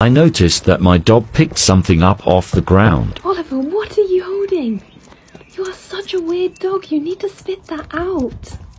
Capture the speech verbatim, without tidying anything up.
I noticed that my dog picked something up off the ground. Oliver, what are you holding? You are such a weird dog. You need to spit that out.